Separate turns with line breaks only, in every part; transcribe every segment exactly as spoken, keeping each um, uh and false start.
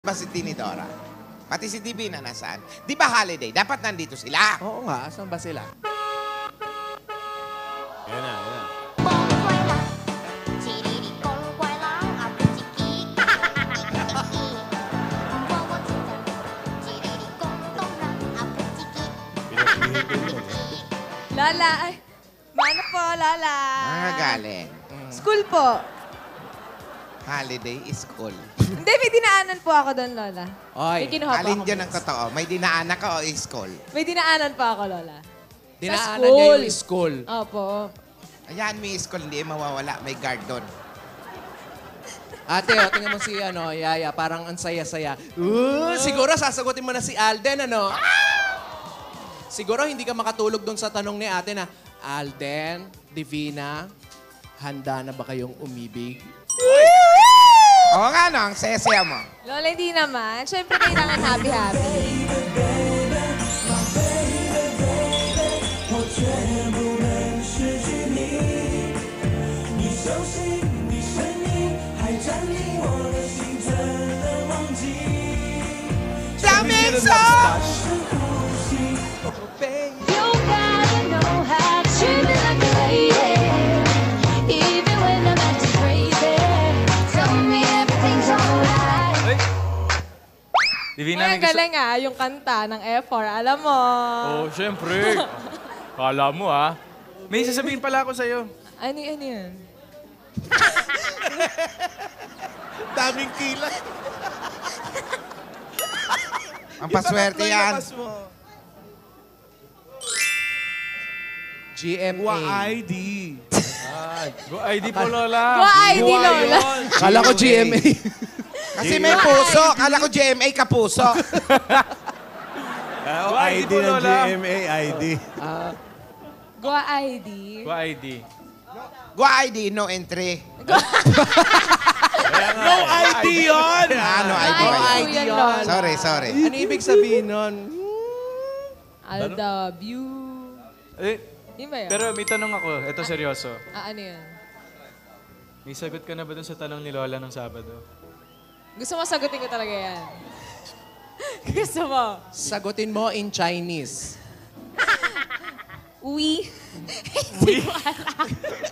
Ba si Tinidora? Pati si Divina nasaan? Di ba holiday? Dapat nandito sila.
Oo nga, asan ba sila?
Yan na, yan na.
Lola, ay, mano po, Lola.
Ah, galing.
School po.
Holiday is cool.
Hindi, may dinaanan po ako doon, Lola.
Oy,
May kinuha po
Alin
ako.
dyan ang totoo? May dinaanak ka o is cool?
May dinaanan po ako, Lola.
dinaanan niya yung school.
Opo.
Ayan, may school. Hindi mawawala. May guard doon.
Ate, o, tingnan mo si ano, Yaya, parang ang saya-saya. Uh, siguro sasagutin mo na si Alden, ano? Siguro hindi ka makatulog doon sa tanong ni ate na, Alden, Divina, handa na ba kayong umibig?
Oo nga, no? Ang saya-saya mo.
Lola, hindi naman. Siyempre, kailangan happy-happy.
Daming so!
You gotta know how to treat me like a lady. Even when I'm acting crazy. Tell me everything's alright.
Divina,
Ay,
may gusto...
galing ah, yung kanta ng F four. Alam mo.
Oh, syempre. Kala mo, ah. May sasabihin pala ako sa'yo.
Ano, ano yan?
Daming kilay.
Ang paswerte yan.
G M A.
Wa I D.
Go I D po, Lola.
Go I D, Lola.
Kala ko G M A.
Kasi may puso. Kala ko G M A kapuso.
Ah,
Go
I
I D
D
po,
ng G
Lola.
M A, I D.
Go I D.
Go I D.
Go I D, no entry.
No I D yun!
Ah, no I D.
Go
ba
I
yun?
D yan, Lola.
Sorry, sorry.
Ano ibig sabihin nun?
I love you.
Eh,
Yun ba yun?
pero may tanong ako. Ito seryoso.
Ah, ano yun?
May sagot ka na ba dun sa tanong ni Lola ng Sabado?
Gusto mo sagutin ko talaga yan. Gusto mo?
Sagutin mo in Chinese.
Uwi. Hindi ko alam.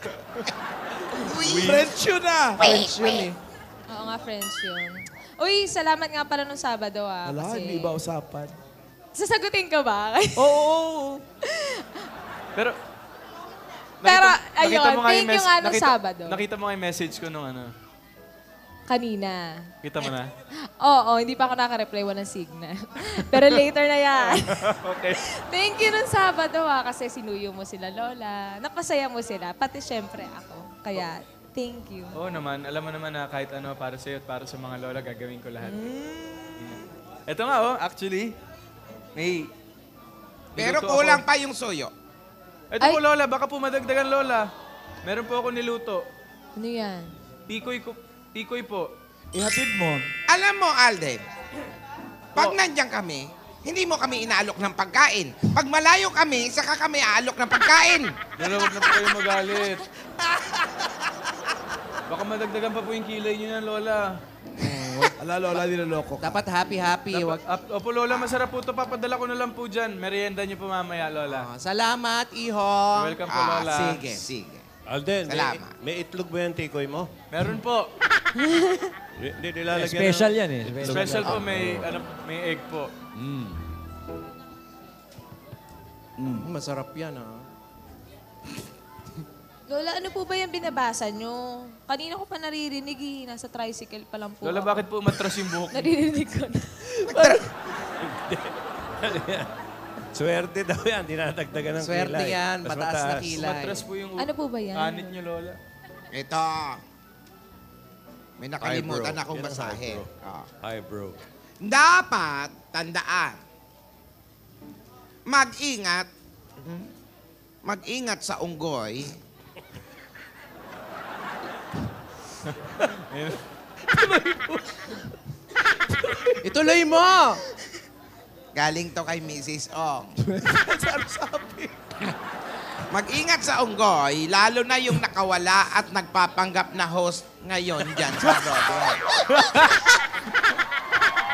French yun ah!
French yun eh.
Oo nga, friends yun. Uy, salamat nga pala nung Sabado ah.
Wala,
kasi...
hindi ba usapan?
Sasagutin ka ba?
Oo!
Pero,
Pero... nakita-
ayun,
nakita mo nga
thank
yung
you
mes-
nga nung
nakita-
Sabado.
Nakita mo nga yung message ko nung ano.
Kanina.
Kita mo na?
Oo, hindi pa ako naka-reply, walang signal. Pero later na yan.
Okay.
Thank you nung Sabado ah, kasi sinuyo mo sila, Lola. Napasaya mo sila, pati syempre ako. Kaya, thank you.
Oo naman. Alam mo naman na kahit ano para sa'yo at para sa mga Lola, gagawin ko lahat. Mm. Ito nga oh, actually. May...
Pero
niluto
kulang
ako.
pa yung suyo.
Ito
Ay.
po, Lola. Baka po madagdagan, Lola. Meron po ako niluto.
Ano yan?
Pikoy ko... Pikoy po.
Ihatid mo.
Alam mo, Alden, pag
Po.
nandiyan kami, hindi mo kami inaalok ng pagkain. Pag malayo kami, saka kami aalok ng pagkain.
Lola, huwag na po kayo magalit. Baka madagdagan pa po yung kilay niyo yan, Lola.
Ala, Lola, niloloko ka.
Dapat happy-happy.
Dapat,
Wag...
ap, opo, Lola, masarap po ito. Papadala ko na lang po dyan. Merienda niyo po mamaya, Lola.
Ah, salamat, Iho.
Welcome po,
Ah,
Lola.
sige, sige.
Alden, may,
Salamat.
may itlog ba yung tikoy mo?
Meron po.
Hindi, nilalagyan
Special yan eh.
Special po, may, ano, may egg po.
Mm, masarap yan, ah.
Lola, ano po ba yung binabasa nyo? Kanina ko pa naririnig eh. Nasa tricycle pa lang po.
Lola,
ako.
bakit po umatras yung buhok niyo?
Naririnig ko na.
Swerte daw yan, dinadagdagan ng
Swerte
kilay.
yan,
Mas
mataas na
mataas.
kilay.
Umatras po yung
Ano po ba yan?
anit niyo, Lola.
Ito. May nakalimutan
Hi, bro.
akong
Yan ang hi,
basahin.
bro.
Ah.
Hi, bro.
Dapat tandaan, mag-ingat, mag-ingat sa unggoy,
Ituloy mo!
galing to kay Missus Ong. Mag-ingat sa unggoy, lalo na yung nakawala at nagpapanggap na host ngayon dyan sa Broadway.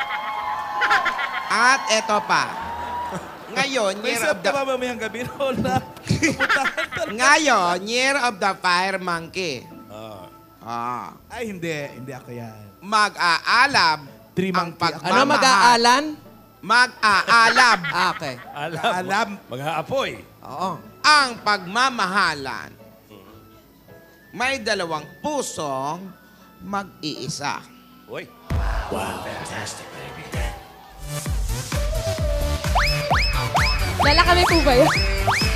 At eto pa. Ngayon,
May
year of
set
the...
ka ba mamayang gabi, Lola?
Ngayon, year of the fire monkey.
Ah.
Ah.
Ay, hindi. Hindi ako yan.
Mag-aalab
Three
ang
monkey.
pagmamahal.
Ano, mag-aalan?
Mag-aalab
Ah, okay.
Alam.
Alam.
Mag-aapoy.
Oo.
ang pagmamahalan. May dalawang pusong mag-iisa.
Uy.
Lala kami po ba yun?